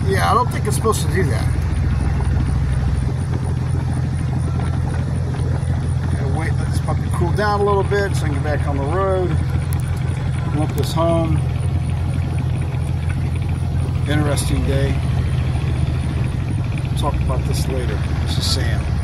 Yeah, I don't think it's supposed to do that. Gotta wait, let this puppy cool down a little bit so I can get back on the road. Lump this home. Interesting day. Talk about this later. This is Sam.